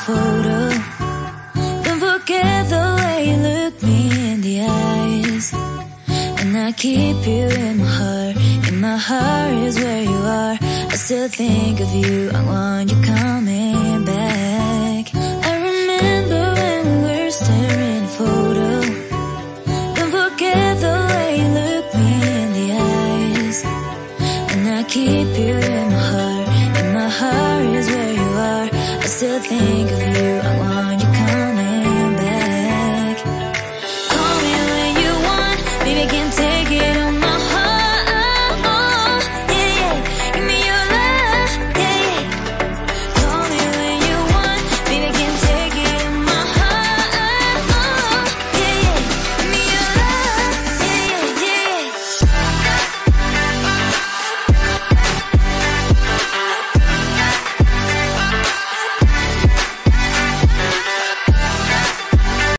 photo. Don't forget the way you look me in the eyes. And I keep you in my heart. In my heart is where you are. I still think of you. I want you coming back. I remember when we were staring at a photo. Don't forget the way you look me in the eyes. And I keep you in my heart. In my heart is where you are. I still think of you. I want